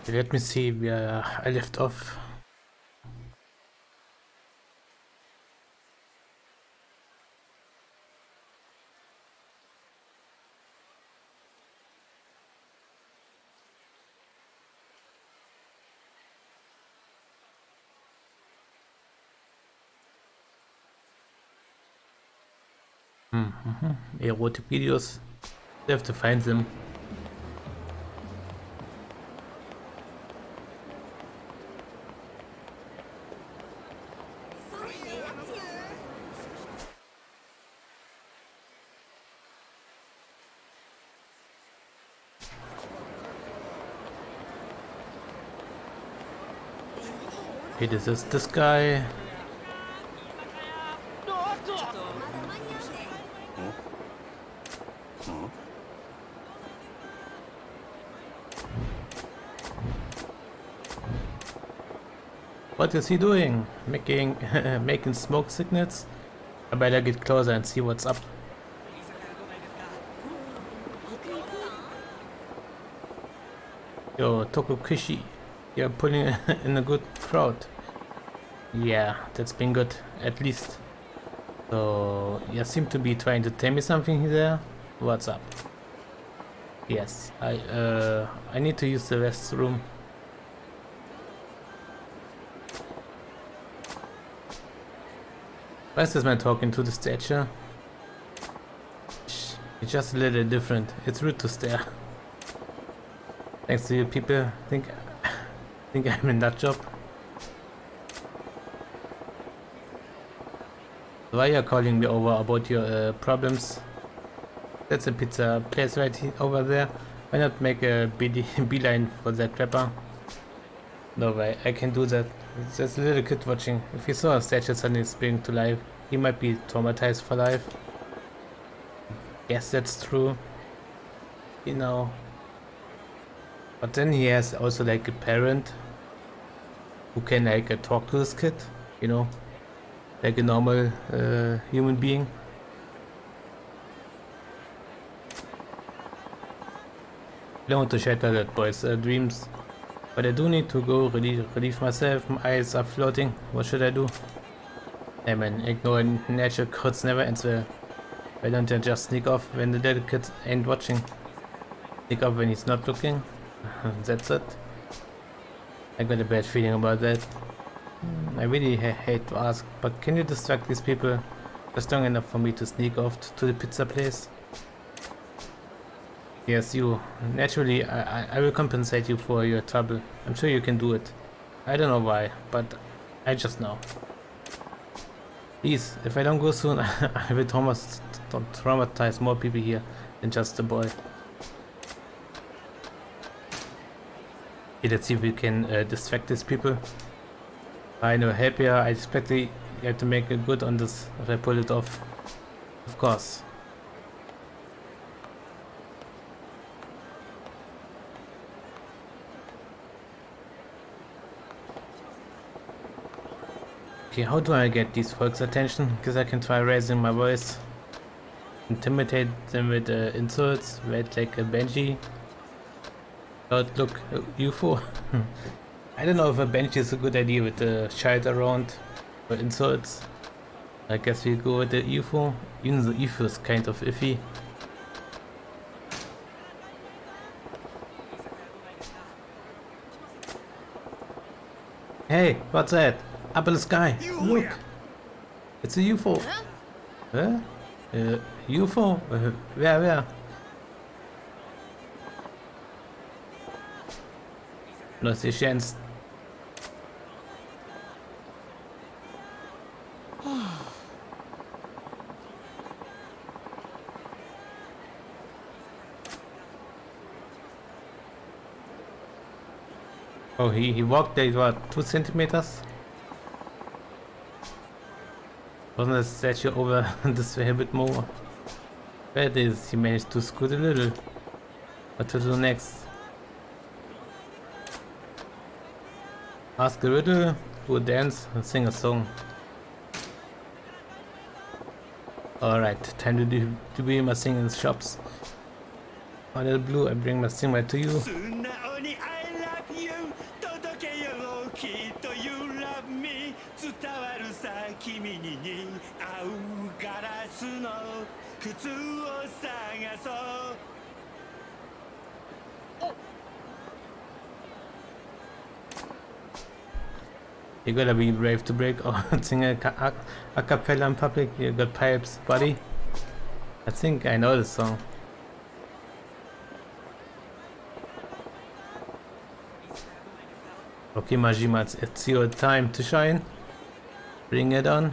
Let me see where I left off. Erotic videos. You have to find them. Okay, this is this guy. What is he doing? Making making smoke signals? I better get closer and see what's up. Yo, Tokukishi, you're pulling in a good crowd. Yeah, that's been good, at least. So, you seem to be trying to tell me something there. What's up? Yes, I need to use the restroom. Why is this man talking to the statue? It's just a little different. It's rude to stare. Thanks to you people. Think I'm in that job. Why are you calling me over about your problems? That's a pizza place right over there. Why not make a beeline for that rapper? No way, I can do that. It's just a little kid watching. If he saw a statue suddenly spring to life, he might be traumatized for life. Yes, that's true. You know. But then he has also like a parent who can like talk to this kid, you know, like a normal human being. I don't want to shatter that boy's dreams. But I do need to go relieve myself. My eyes are floating. What should I do? Hey man, ignoring nature codes never ends well. Why don't you just sneak off when the little kid ain't watching? Sneak off when he's not looking? That's it. I got a bad feeling about that. I really hate to ask, but can you distract these people just long enough for me to sneak off to the pizza place? Yes, you. Naturally, I will compensate you for your trouble. I'm sure you can do it. I don't know why, but I just know. Please, if I don't go soon, I will traumatize more people here than just the boy. Okay, let's see if we can distract these people. I know, help here. I expect you have to make it good on this if I pull it off. Of course. Okay, how do I get these folks' attention? Because I can try raising my voice. Intimidate them with insults, wait like a Benji. Don't look, UFO. I don't know if a Benji is a good idea with the child around or insults. I guess we go with the UFO. Even the UFO is kind of iffy. Hey, what's that? Up in the sky. Look. It's a UFO. Huh? UFO? Where? Not a chance. Oh, he walked there, what, 2 centimeters? Wasn't the statue over this way a bit more? There it is, he managed to scoot a little. What to do next? Ask a riddle, do a dance, and sing a song. Alright, time to be my singing shops. Oh, little blue, I bring my sing right to you. 君に合うガラスの靴を探そう You gotta be brave to break or sing a cappella in public. You got pipes, buddy. I think I know this song. Okay, Majima, it's your time to shine. Bring it on.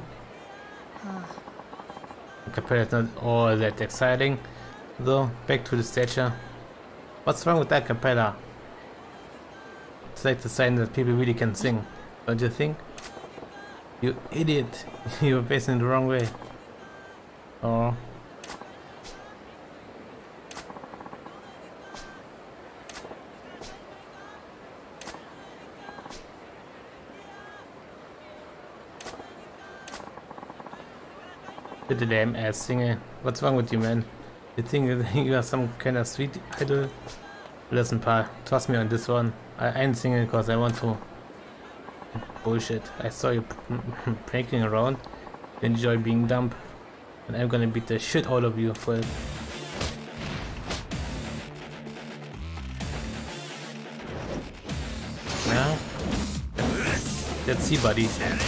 The cappella is not all that exciting, though. Back to the stage. What's wrong with that cappella? It's like the sign that people really can sing. Don't you think? You idiot! You're facing the wrong way. Oh. You're the lame ass singer. What's wrong with you, man? You think you are some kind of sweet idol? Listen, pal, trust me on this one. I ain't singing because I want to. Bullshit. I saw you pranking around. You enjoy being dumb. And I'm gonna beat the shit out of you for it. Yeah? Let's see, buddy.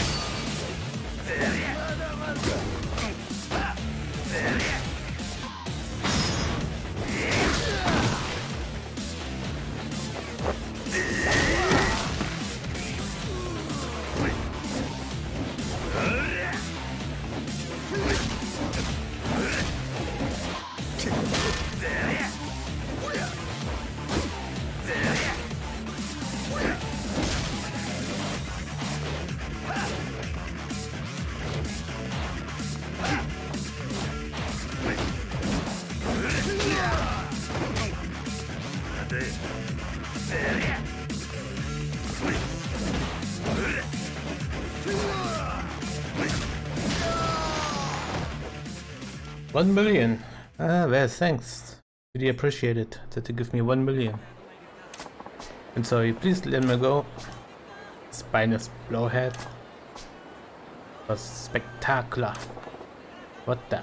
$1 million. Well, thanks. Really appreciate it that you give me 1 million. And sorry, please let me go. Spineless blowhead. Was spectacular. What the?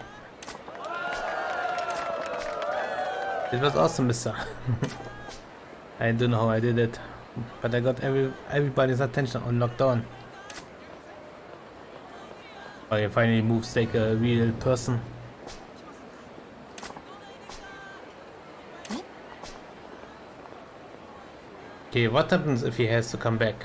It was awesome, mister. I don't know how I did it, but I got everybody's attention on lockdown. Oh, he finally moves like a real person. Okay, what happens if he has to come back?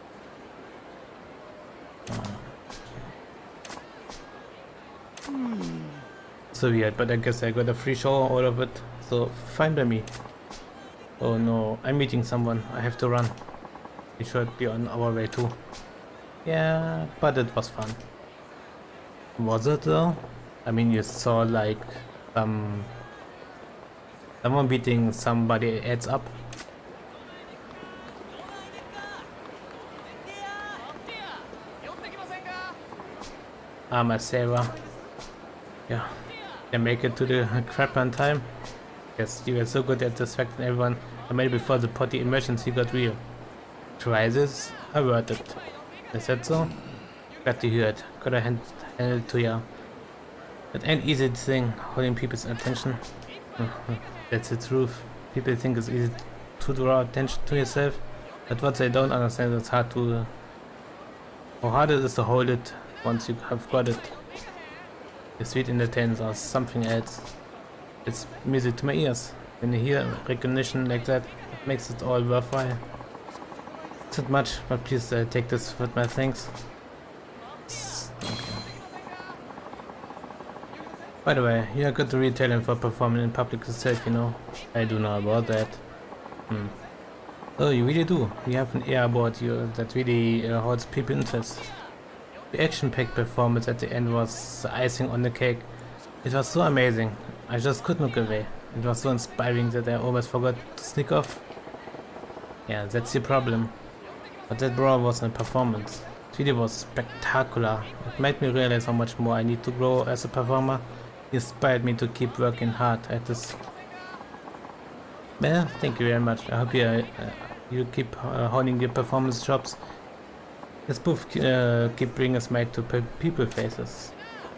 So weird, but I guess I got a free show out of it, so fine by me. Oh no, I'm meeting someone, I have to run. We should be on our way too. Yeah, but it was fun. Was it though? I mean, you saw like someone beating somebody heads up. My saver. Yeah, can make it to the crap on time. Yes, you were so good at distracting everyone. I made it before the potty emergency got real. Try this, I worth it. Is that so? Glad to hear it. Gotta hand it to ya. It ain't easy thing, holding people's attention. That's the truth. People think it's easy to draw attention to yourself, but what they don't understand is how hard it is to hold it once you have got it. The sweet entertainment or something else. It's music to my ears. When you hear recognition like that, it makes it all worthwhile. It's not much, but please take this with my thanks. Okay. By the way, you are good to read talent for performing in public yourself, you know. I do know about that. Oh, you really do. You have an air about you that really holds people's interest. The action-packed performance at the end was the icing on the cake. It was so amazing. I just couldn't look away. It was so inspiring that I almost forgot to sneak off. Yeah, that's the problem. But that brawl wasn't a performance. It really was spectacular. It made me realize how much more I need to grow as a performer. It inspired me to keep working hard at this. Well, thank you very much. I hope you keep honing your performance jobs. This booth keep bringing a smile to people faces.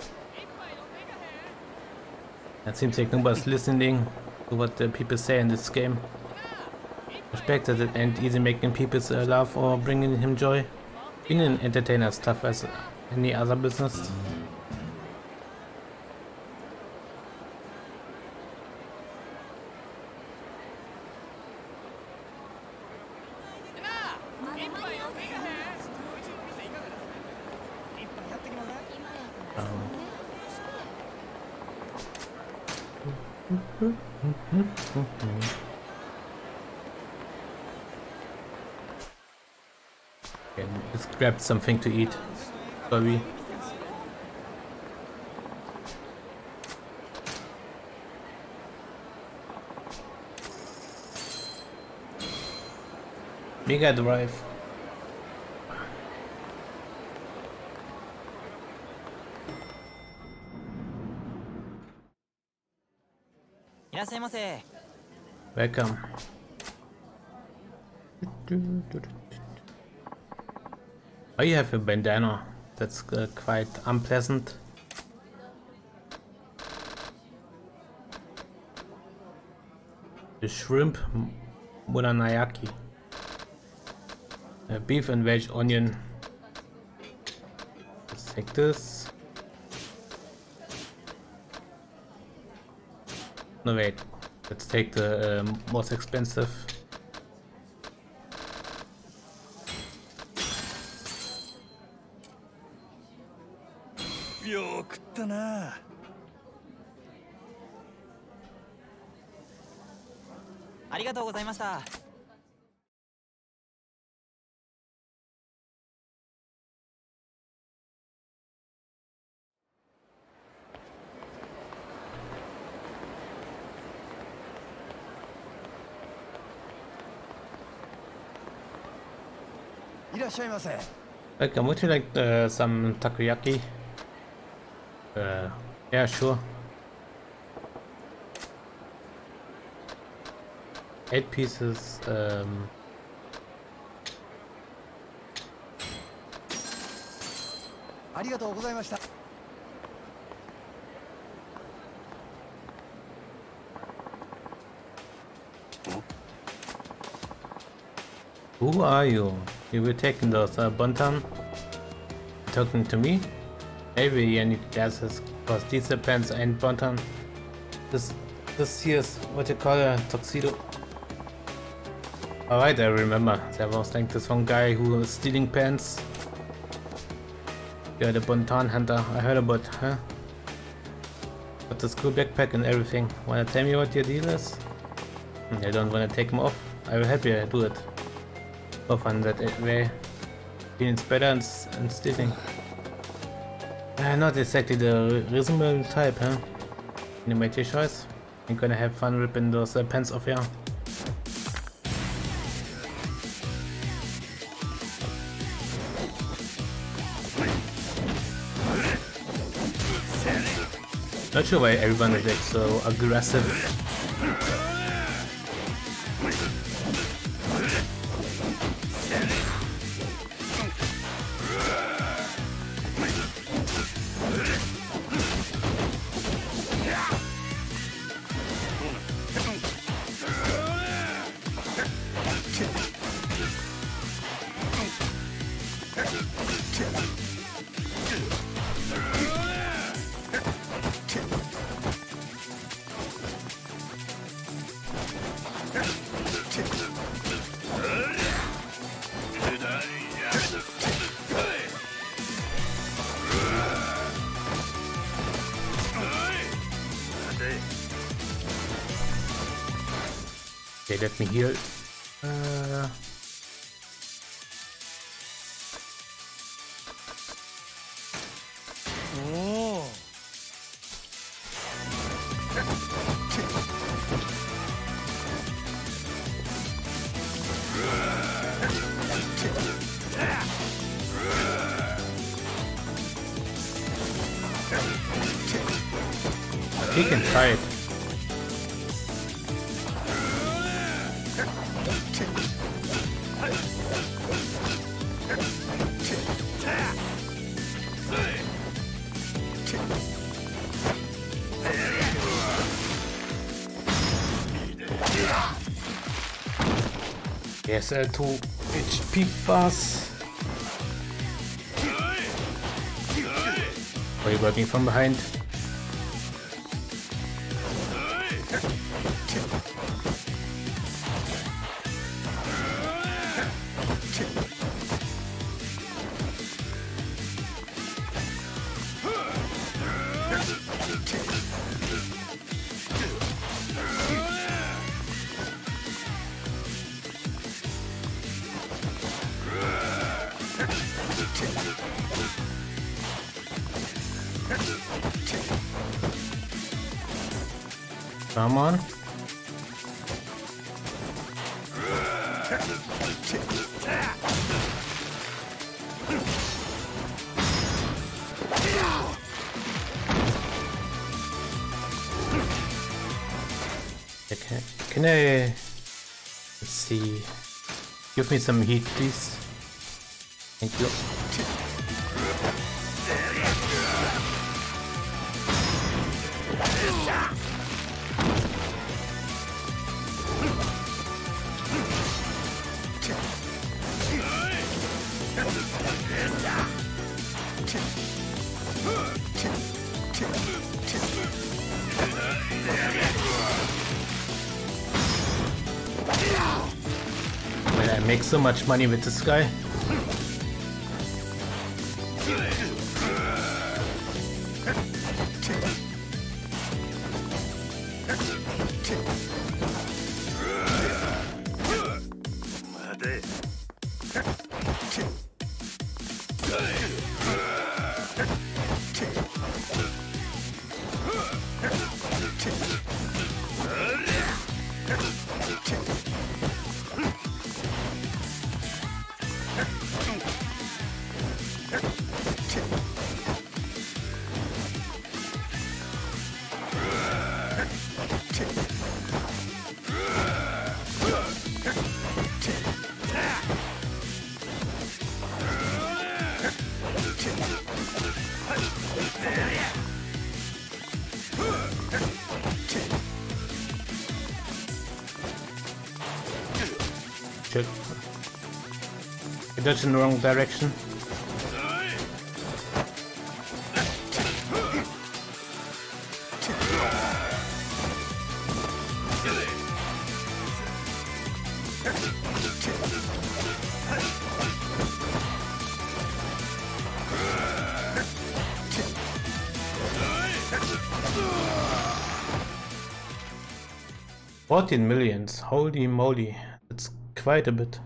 It seems like nobody's listening to what the people say in this game. Respect that it ain't easy making people laugh or bringing him joy. Being an entertainer is tough as any other business. Okay, let's grab something to eat, shall we? Mega Drive. Welcome. Oh, you have a bandana. That's quite unpleasant. The shrimp muranayaki. Beef and veg onion. Let's take this. No wait, let's take the most expensive. Yo, 食ったな。 ありがとうございました。 いらっしゃいませ。 Welcome, would you like some takoyaki? Yeah, sure. 8 pieces. ありがとうございました。 Who are you? You were taking those bonton? Talking to me? Maybe I need glasses, cause these pants ain't bonton. This here's what you call a tuxedo. Alright, I remember. There was like this one guy who was stealing pants. You're the bonton hunter. I heard about, huh? Got the school backpack and everything. Wanna tell me what your deal is? I don't wanna take them off. I will help you do it. More fun that way. Being better and stealing. Not exactly the reasonable type, huh? You made your choice. You're gonna have fun ripping those pants off, yeah. Not sure why everyone is like so aggressive. Okay, let me heal. He can try it. Yes, 2 HP pass. Are you working from behind? Come on. Okay. Can I... Let's see. Give me some heat, please. Thank you. Well, I make so much money with this guy. Shit. I dodged in the wrong direction. $14 million, holy moly, that's quite a bit.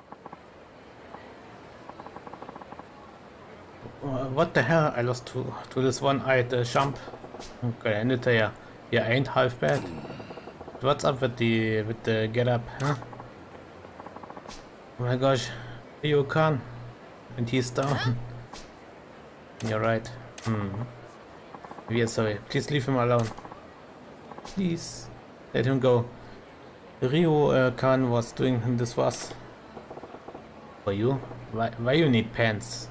What the hell, I lost to this one-eyed jump. Okay, ended there. Yeah, ain't half bad. What's up with the get up, huh? Oh my gosh, Ryu Khan, and he's down. You're right. We are sorry. Please leave him alone. Please let him go. Ryu Khan was doing this for us. For you? Why you need pants?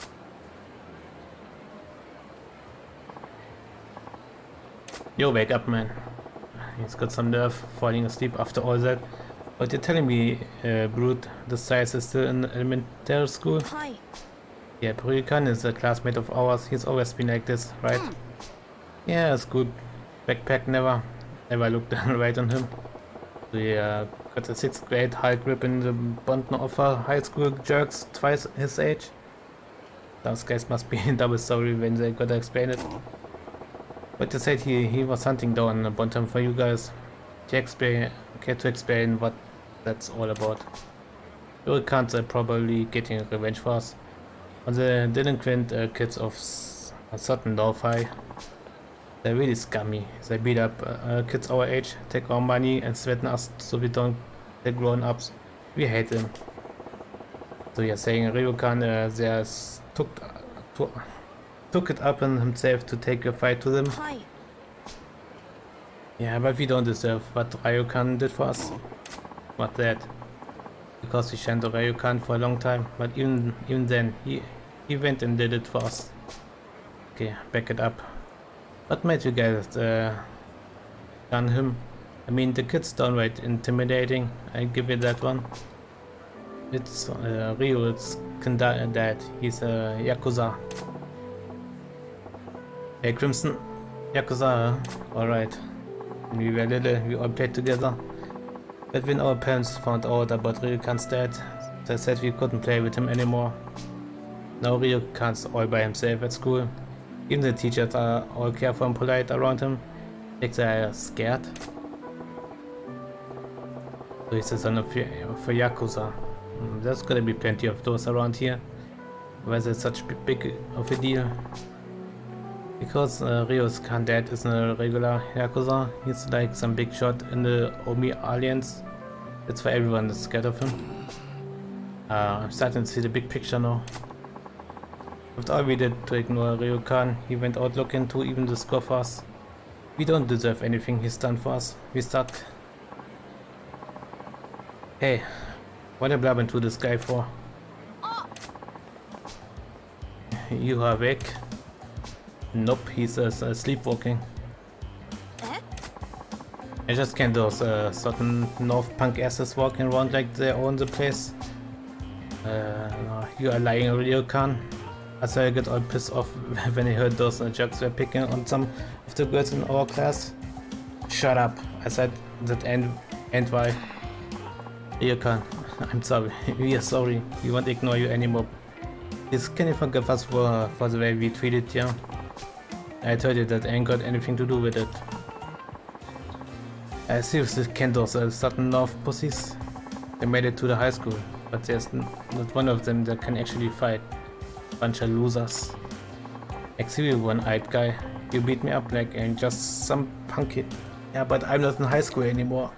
Yo, wake up, man. He's got some nerve falling asleep after all that. But you're telling me, Brute, the size is still in elementary school? Hi. Yeah, Ryu Khan is a classmate of ours. He's always been like this, right? Yeah, it's good. Backpack never looked right on him. We got a 6th grade high grip in the Bond offer high school jerks twice his age. Those guys must be double sorry when they gotta explain it. But you said he was hunting down a Bontam for you guys. Care to explain what that's all about. You can't probably getting revenge for us. On the delinquent kids of a certain Lo-Fi. They're really scummy. They beat up kids our age, take our money and threaten us so we don't get grown ups. We hate them. So you're saying Ryu Khan took it upon himself to take a fight to them? Hi. Yeah, but we don't deserve what Ryu Khan did for us. What that? Because we shan't Ryu Khan for a long time, but even then, he went and did it for us. Okay, back it up. What made you guys gun him? I mean, the kid's downright intimidating, I give you that one. It's Ryo's dad. He's a Yakuza. Hey Crimson, Yakuza, huh? Alright. When we were little, we all played together. But when our parents found out about Ryokan's dad, they said we couldn't play with him anymore. Now Ryokan's all by himself at school. Even the teachers are all careful and polite around him, like they're scared. So he's the son of Yakuza. There's gonna be plenty of those around here. Why is it such big of a deal? Because Ryo's dad isn't a regular Yakuza, he's like some big shot in the Omi Alliance. That's why everyone is scared of him. I'm starting to see the big picture now. After all we did to ignore Ryokan, he went out looking to even the scoffers. We don't deserve anything he's done for us. We suck. Hey, what are you blabbing to this guy for? You are awake? Nope, he's sleepwalking. I just can't those certain North punk asses walking around like they own the place. You are lying, Ryokan. I saw I get all pissed off when I heard those jerks were picking on some of the girls in our class. Shut up, I said that and why? Ryokan, I'm sorry, we are sorry, we won't ignore you anymore. Please, can you forgive us for the way we treated you? I told you that ain't got anything to do with it. I seriously can't those certain North pussies. They made it to the high school, but there's not one of them that can actually fight. Bunch of losers. Actually, one-eyed guy. You beat me up like I'm just some punk kid. Yeah, but I'm not in high school anymore.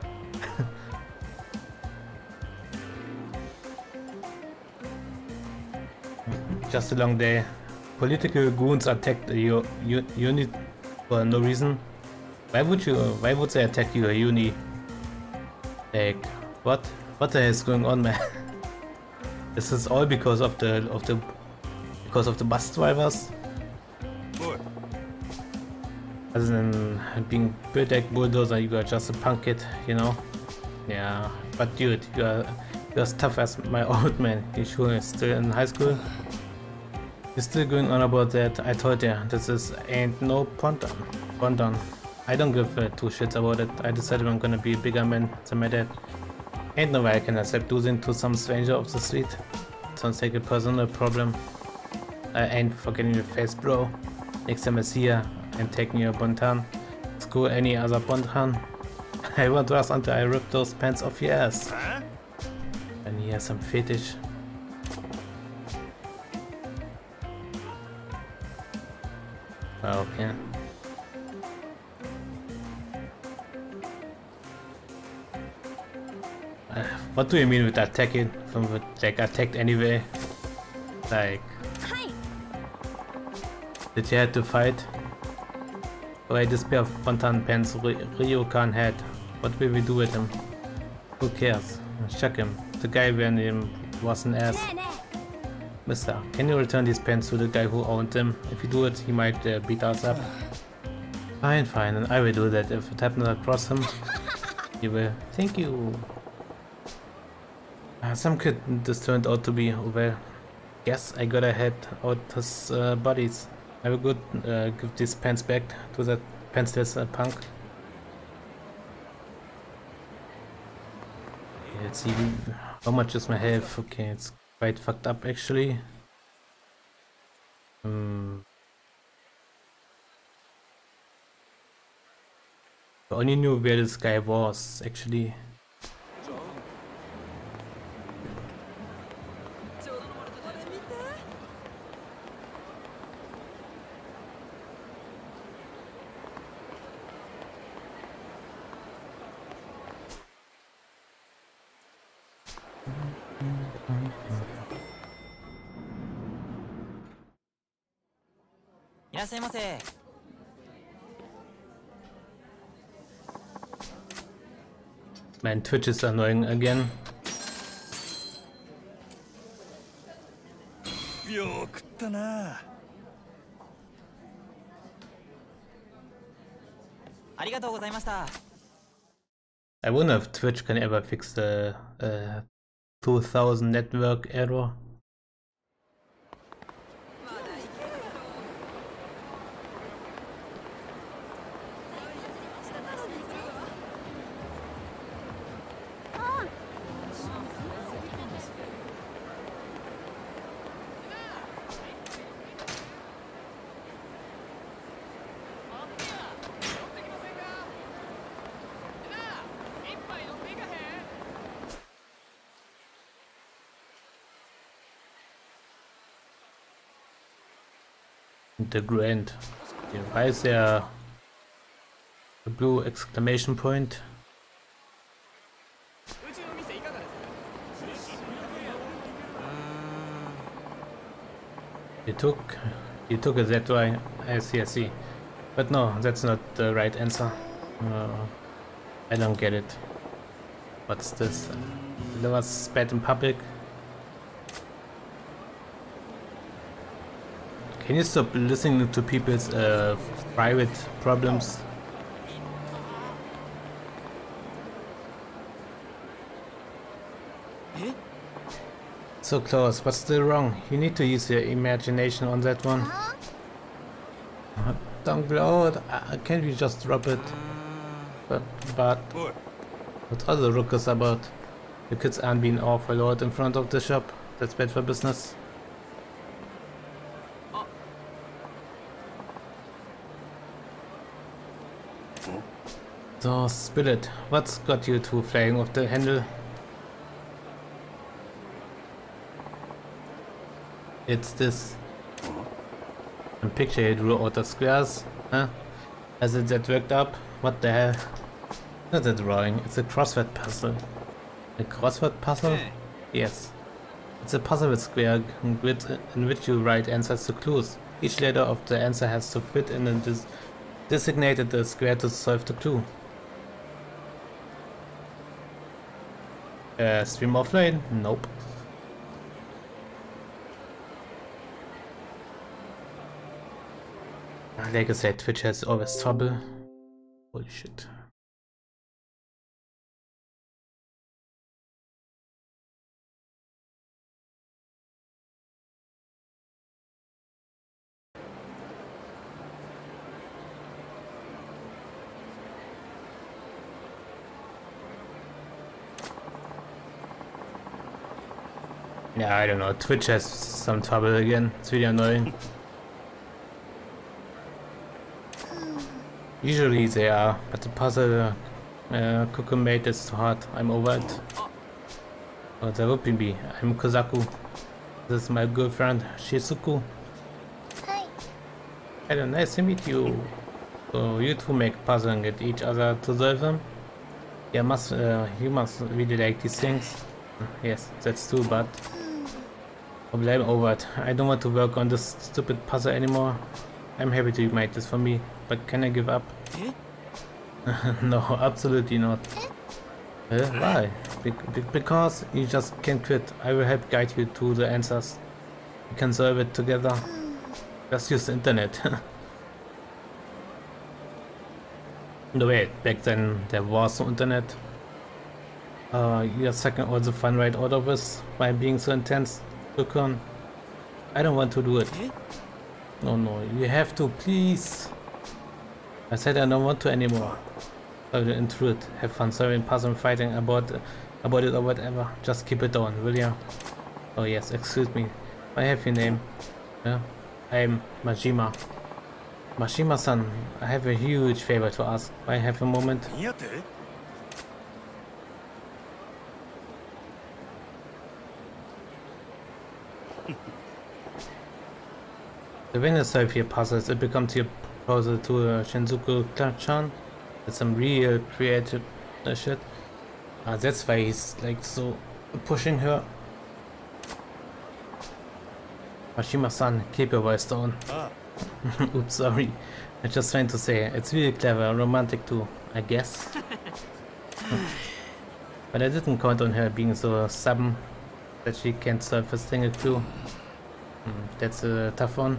Just a long day. Political goons attacked your unit for no reason. Why would they attack your uni? Like, what the hell is going on, man? This is all because of the bus drivers. As in being built like bulldozer, you are just a punk kid, you know? Yeah, but dude, you're as tough as my old man. You sure is still in high school? You're still going on about that. I told you, this ain't no Ponton. I don't give two shits about it. I decided I'm gonna be a bigger man than my dad. Ain't no way I can accept losing to some stranger off the street. Sounds like a personal problem. I ain't forgetting your face, bro. Next time I see ya, I'm taking your Bontan. Screw any other Bontan. I want to ask until I rip those pants off your ass. Huh? And he has some fetish. Okay. What do you mean with attacking? From like attacked anyway? Like, did you have to fight? Alright, this pair of Bontan pants Ryokan had. What will we do with him? Who cares? Check him. The guy wearing him was an ass. Mister, can you return these pants to the guy who owned them? If you do it, he might beat us up. Fine, and I will do that. If it happens across him, he will. Thank you. Some kid this turned out to be. Well, guess I gotta head out his buddies. I will go give these pants back to that pantsless punk. Let's see how much is my health. Okay, it's quite fucked up actually. I only knew where this guy was actually. Man, Twitch is annoying again. よく食ったな。 ありがとうございました。 I wonder if Twitch can ever fix the 2000 network error. The Grand. Why is there a blue exclamation point? You took it that way. I see. But no, that's not the right answer. I don't get it. What's this? Never spat in public. Can you stop listening to people's private problems? So close, but still wrong. You need to use your imagination on that one. Don't blow it. Can't we just drop it? But what are the ruckus about? The kids aren't being awful loud in front of the shop. That's bad for business. So, spill it. What's got you two flying off the handle? It's this. And picture you drew out of squares, huh? Has it that worked up? What the hell? Not a drawing, it's a crossword puzzle. A crossword puzzle? Yes. It's a puzzle with square grids in which you write answers to clues. Each letter of the answer has to fit in a designated square to solve the clue. Stream offline? Nope. Like I said, Twitch has always trouble. Holy shit. Yeah, I don't know. Twitch has some trouble again. It's really annoying. Usually they are, but the puzzle Kuku made is too hard. I'm over it. Oh, there would be. I'm Kozaku. This is my girlfriend, Shizuku. Hi. Hello, nice to meet you. So you two make puzzles and get each other to solve them? Yeah, you must really like these things. Yes, that's true, but I'm over it. I don't want to work on this stupid puzzle anymore. I'm happy to make this for me, but can I give up? No, absolutely not. Why? Because you just can't quit. I will help guide you to the answers. We can solve it together. Just use the internet. No wait, back then there was no internet. You're sucking all the fun right out of us by being so intense. Look on. I don't want to do it. No, you have to, please. I said I don't want to anymore. So the intrude. Have fun solving puzzle and fighting about it or whatever. Just keep it down, will ya? Oh yes, excuse me. I have your name. Yeah? I'm Majima. Majima-san, I have a huge favor to ask. I have a moment. When you solve your puzzles, it becomes your proposal to Shinjuku-chan. That's some real creative shit. That's why he's like so pushing her. Mashima-san, keep your voice down. Oops, sorry. I'm just trying to say, it's really clever and romantic too, I guess. But I didn't count on her being so stubborn that she can't solve a single clue. That's a tough one.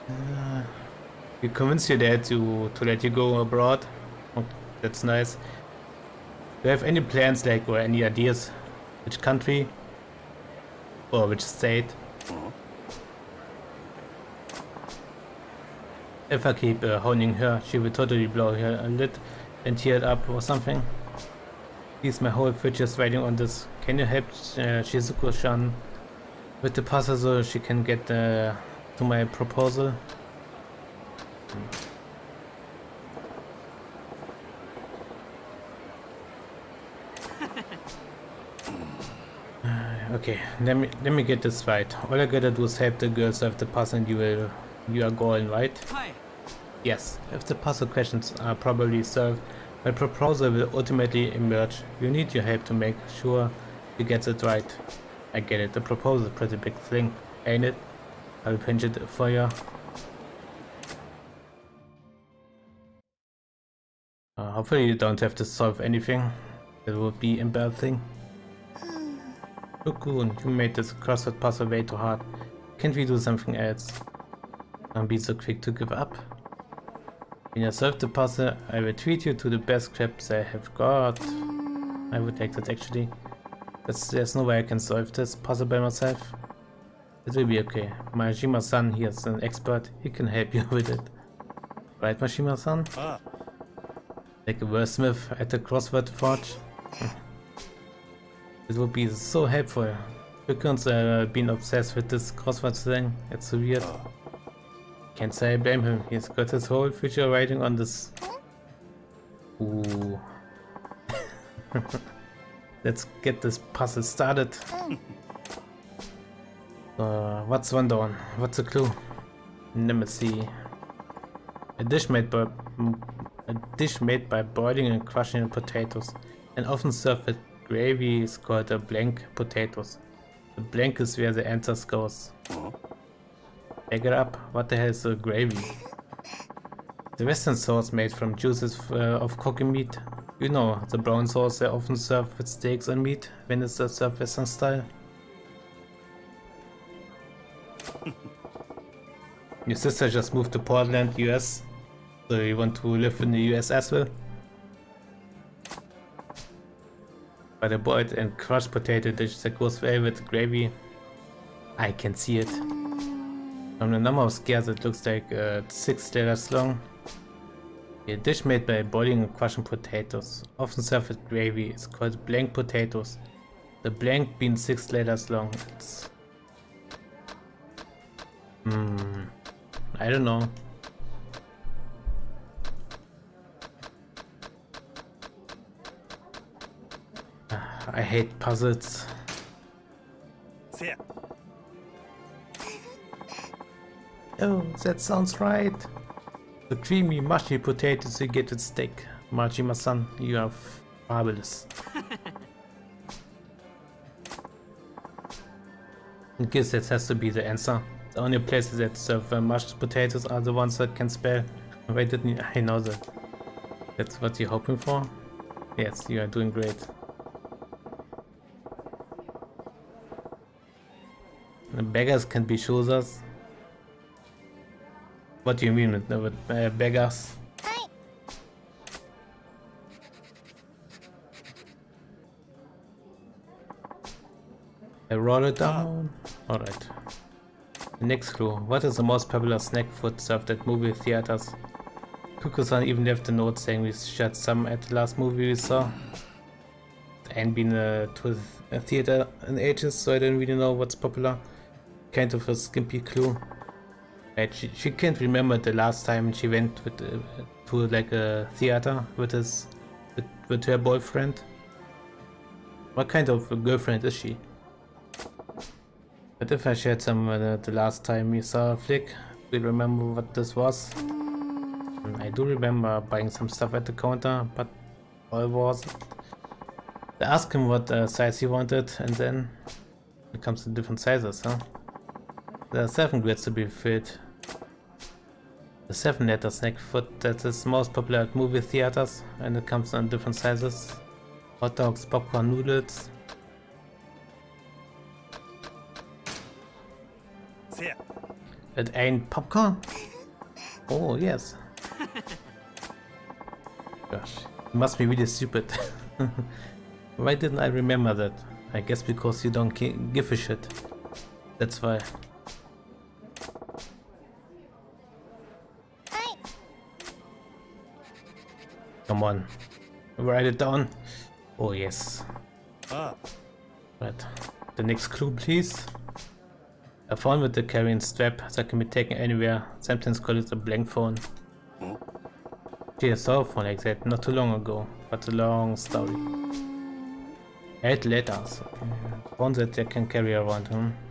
You convinced your dad to let you go abroad. Oh, that's nice. Do you have any plans, like, or any ideas? Which country? Or which state? If I keep honing her, she will totally blow her lid and tear it up or something. Please, my whole future is riding on this. Can you help Shizuko-chan with the puzzle so she can get to my proposal? Okay, let me get this right. All I gotta do is help the girl solve the puzzle and you are going, right? Hi. Yes, if the puzzle questions are properly solved, my proposal will ultimately emerge. You need your help to make sure you get it right. I get it, the proposal is a pretty big thing, ain't it? I'll pinch it for you. Hopefully you don't have to solve anything. It would be embarrassing. Cocoon, you made this crossword puzzle way too hard. Can't we do something else? Don't be so quick to give up. When you solve the puzzle, I will treat you to the best crepes I have got. I would like that actually. There's no way I can solve this puzzle by myself. It will be okay. Majima-san, he is an expert. He can help you with it. Right, Majima-san? Like a wordsmith at the crossword forge. It would be so helpful. Because been obsessed with this crossword thing. It's so weird. Can't say I blame him. He's got his whole future riding on this. Ooh. Let's get this puzzle started. What's one down? What's the clue? Let me see. A dish made by boiling and crushing potatoes, and often served with gravy, is called a blank potatoes. The blank is where the answer goes. Back it up. What the hell is a gravy? The western sauce made from juices of cooking meat. You know, the brown sauce they often serve with steaks and meat when it's served western style. Your sister just moved to Portland, US. So you want to live in the US as well? But a boiled and crushed potato dish that goes well with gravy. I can see it. From the number of squares it looks like 6 letters long. A dish made by boiling and crushing potatoes, often served with gravy, is called blank potatoes. The blank being 6 letters long. It's... I don't know. I hate puzzles. Oh, that sounds right. The creamy, mushy potatoes you get with steak. Majima-san, you are fabulous. I guess that has to be the answer. The only places that serve mashed potatoes are the ones that can spell. Wait, didn't I know that? That's what you're hoping for? Yes, you are doing great. The beggars can be choosers. What do you mean with beggars? I roll it down. Alright. The next clue. What is the most popular snack food served at movie theaters? Kuko-san even left a note saying we shared some at the last movie we saw. I ain't been to a theater in ages, so I don't really know what's popular. Kind of a skimpy clue. She can't remember the last time she went with, to like a theater with her boyfriend. What kind of a girlfriend is she? But if I shared some the last time we saw a flick, we'll remember what this was. I do remember buying some stuff at the counter, but what was it? I asked him what size he wanted, and then it comes to different sizes, huh? There are 7 grids to be filled. The 7-letter snack food that is most popular at movie theaters, and it comes in different sizes. Hot dogs, popcorn, noodles. It ain't popcorn? Oh, yes. Gosh, it must be really stupid. Why didn't I remember that? I guess because you don't give a shit. That's why. Come on, write it down. Oh yes. Right. The next clue, please. A phone with the carrying strap that can be taken anywhere. Sometimes call it a blank phone. She saw a phone like that not too long ago, but a long story. 8 letters. Okay. Phone that they can carry around.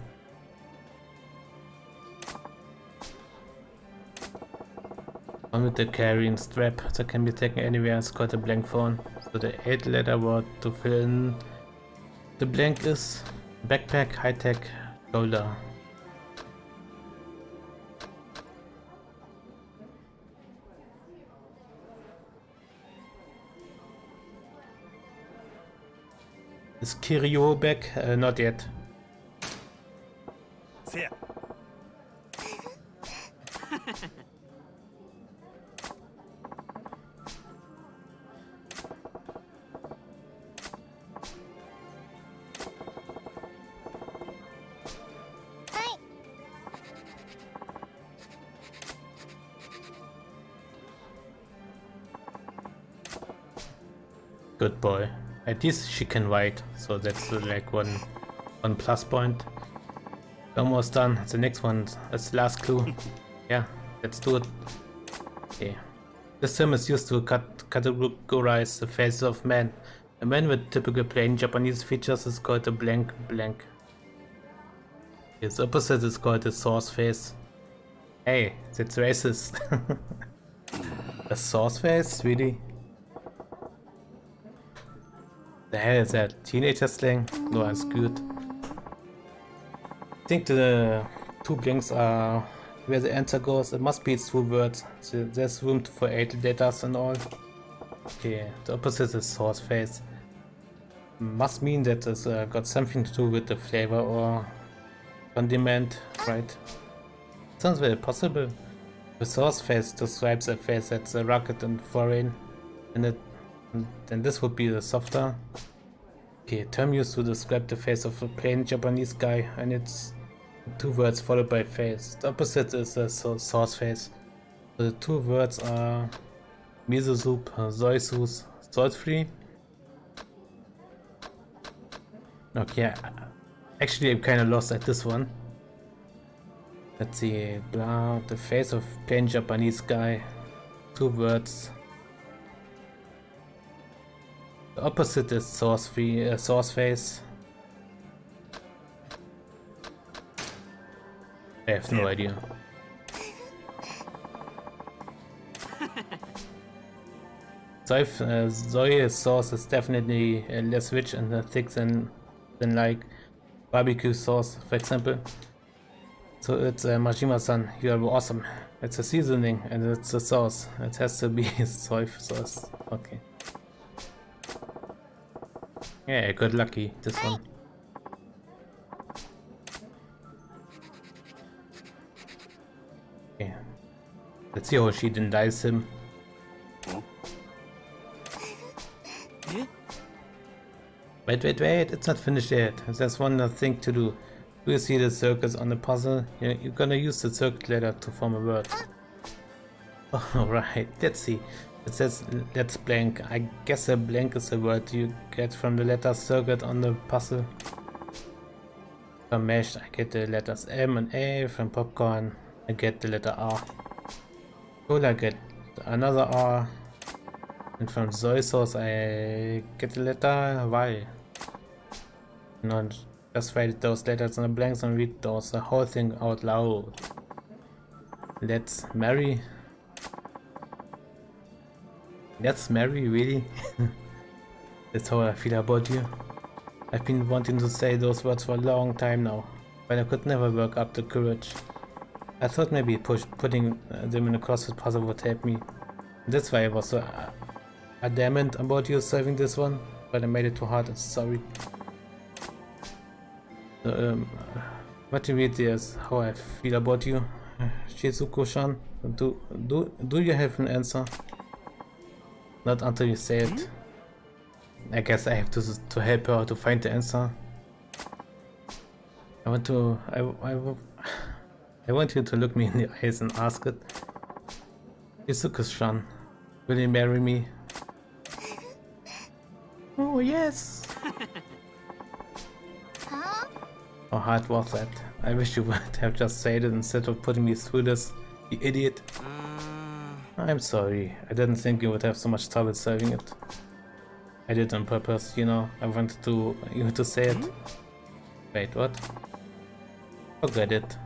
One with the carrying strap that can be taken anywhere is called a blank phone. So the 8-letter word to fill in the blank is backpack, high-tech, shoulder. Is Kiryu back? Not yet. せや Good boy. At least she can write, so that's like one plus point. Almost done. The next one, that's the last clue. Yeah, let's do it. Okay. This term is used to categorize the faces of men. A man with typical plain Japanese features is called a blank blank. Its opposite is called a source face. Hey, that's racist. A source face? Really? The hell is that? Teenager slang? No, it's good. I think the 2 blanks are where the answer goes. It must be 2 words. So there's room for 8 letters and all. Okay, the opposite is source face. Must mean that it's got something to do with the flavor or condiment, right? Sounds very possible. The source face describes a face that's rugged and foreign, and then this would be the softer. Okay, term used to describe the face of a plain Japanese guy, and it's 2 words followed by face. The opposite is a source face. So the 2 words are miso soup, soy sauce, salt free. Okay, actually I'm kind of lost at this one. Let's see, blah, the face of plain Japanese guy, 2 words. The opposite is source face. I have no idea. Soy sauce is definitely less rich and thick than like barbecue sauce, for example. So it's Majima-san, you are awesome. It's a seasoning and it's a sauce. It has to be soy sauce. Okay. Yeah, I got lucky this one. Okay. Let's see how she denies him. Wait, it's not finished yet. There's one more thing to do. Do you see the circles on the puzzle? You're gonna use the circle letter to form a word. Alright, let's see. It says let's blank. I guess a blank is a word you get from the letters circled on the puzzle. From mesh I get the letters M and A. From popcorn I get the letter R. Cola I get another R. And from soy sauce I get the letter Y. Not just write those letters on the blanks and read those the whole thing out loud. Let's marry. Let's marry, really? That's how I feel about you. I've been wanting to say those words for a long time now, but I could never work up the courage. I thought maybe putting them in a crossword puzzle would help me. That's why I was so adamant about you solving this one, but I made it too hard. Sorry. What you read there is how I feel about you. Shizuko-san, do you have an answer? Not until you say it. I guess I have to help her to find the answer. I want you to look me in the eyes and ask it. Shizuko-san, will you marry me? Oh yes! How hard was that? I wish you would have just said it instead of putting me through this, you idiot. I'm sorry, I didn't think you would have so much trouble serving it. I did on purpose, you know, I wanted you to say it. Wait, what? Forget it.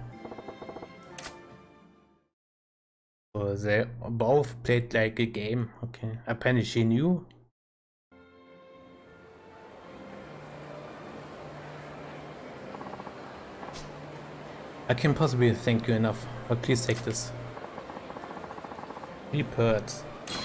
So they both played like a game, okay. Apparently she knew. I can't possibly thank you enough, but please take this. 3 birds.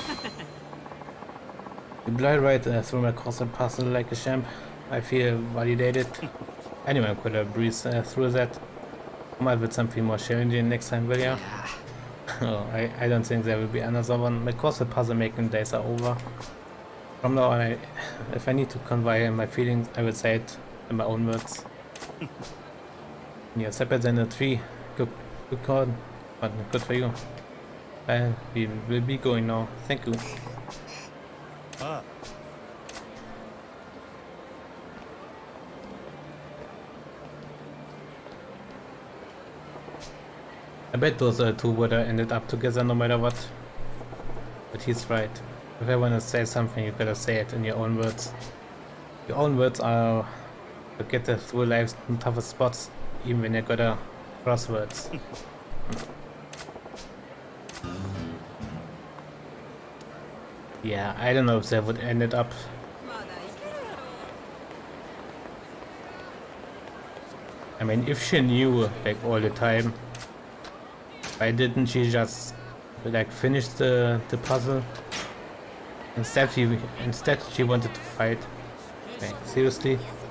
You glide right through my crossed puzzle like a champ. I feel validated. Anyone could have breezed through that. Come up with something more challenging next time, will ya? Oh, I don't think there will be another one. My crossed puzzle making days are over. From now on, if I need to convey my feelings, I will say it in my own words. Yeah, separate than a tree. Good call, but good for you. We will be going now. Thank you. I bet those two would have ended up together no matter what. But he's right. If I want to say something, you better say it in your own words. Your own words are to get through life's toughest spots, even when you gotta crosswords. Yeah, I don't know if they would end it up. I mean, if she knew like all the time, why didn't she just like finish the puzzle? Instead she wanted to fight. Okay, seriously?